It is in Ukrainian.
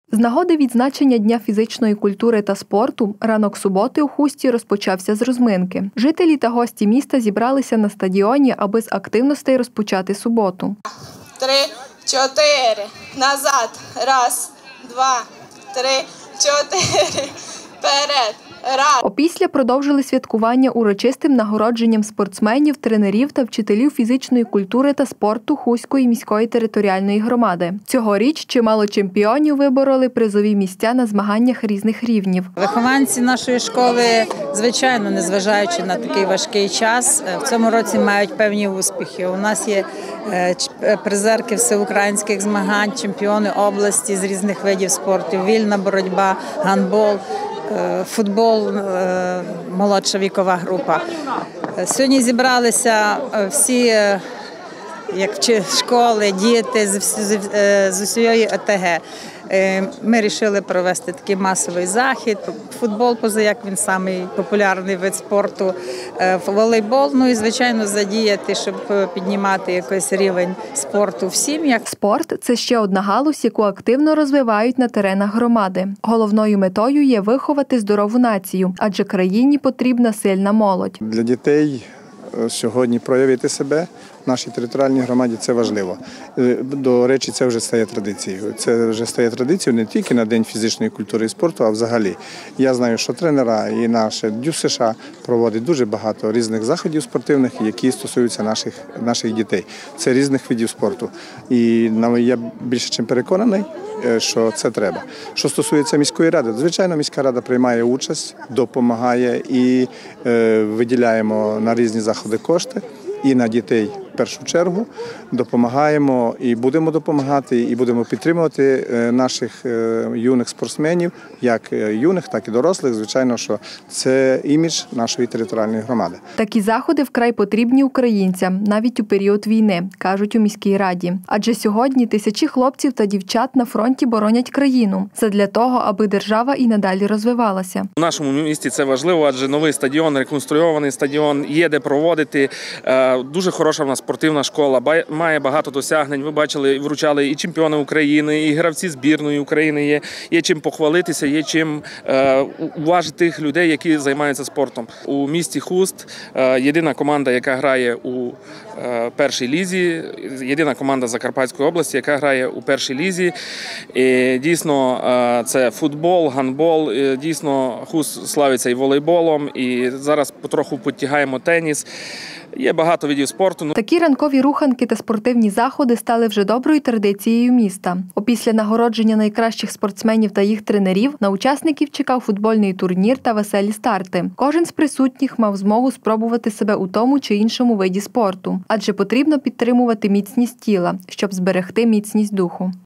З нагоди відзначення Дня фізичної культури та спорту ранок суботи у Хусті розпочався з розминки. Жителі та гості міста зібралися на стадіоні, аби з активностей розпочати суботу. 3, 4, назад, 1, 2, 3, 4, вперед, раз. Опісля продовжили святкування урочистим нагородженням спортсменів, тренерів та вчителів фізичної культури та спорту Хуської міської територіальної громади. Цьогоріч чимало чемпіонів вибороли призові місця на змаганнях різних рівнів. Вихованці нашої школи, звичайно, незважаючи на такий важкий час, в цьому році мають певні успіхи. У нас є призерки всеукраїнських змагань, чемпіони області з різних видів спорту, вільна боротьба, гандбол, футбол, молодша вікова група. Сьогодні зібралися всі, як школи, діти з усієї ОТГ. Ми вирішили провести такий масовий захід. Футбол, позаяк він самий популярний вид спорту, волейбол, ну і, звичайно, задіяти, щоб піднімати якийсь рівень спорту в сім'ях. Спорт – це ще одна галузь, яку активно розвивають на теренах громади. Головною метою є виховати здорову націю, адже країні потрібна сильна молодь. Для дітей сьогодні проявити себе в нашій територіальній громаді – це важливо. До речі, це вже стає традицією. Це вже стає традицією не тільки на День фізичної культури і спорту, а взагалі. Я знаю, що тренера і наше ДЮСШ проводить дуже багато різних заходів спортивних, які стосуються наших дітей. Це різних видів спорту. І я більше чим переконаний, що це треба. Що стосується міської ради, звичайно, міська рада приймає участь, допомагає і виділяємо на різні заходи кошти. І на дітей в першу чергу допомагаємо і будемо допомагати, і будемо підтримувати наших юних спортсменів, як юних, так і дорослих. Звичайно, що це імідж нашої територіальної громади. Такі заходи вкрай потрібні українцям, навіть у період війни, кажуть у міській раді. Адже сьогодні тисячі хлопців та дівчат на фронті боронять країну. Задля того, аби держава і надалі розвивалася. У нашому місті це важливо, адже новий стадіон, реконструйований стадіон, є де проводити. Дуже хороша в нас спортивна школа, має багато досягнень. Ви бачили, вручали і чемпіони України, і гравці збірної України. Є чим похвалитися, є чим уважити тих людей, які займаються спортом. У місті Хуст єдина команда, яка грає у першій лізі, єдина команда Закарпатської області, яка грає у першій лізі. І дійсно, це футбол, гандбол, дійсно Хуст славиться і волейболом, і зараз потроху підтягаємо теніс. Є багато видів спорту. Такі ранкові руханки та спортивні заходи стали вже доброю традицією міста. Опісля нагородження найкращих спортсменів та їх тренерів на учасників чекав футбольний турнір та веселі старти. Кожен з присутніх мав змогу спробувати себе у тому чи іншому виді спорту. Адже потрібно підтримувати міцність тіла, щоб зберегти міцність духу.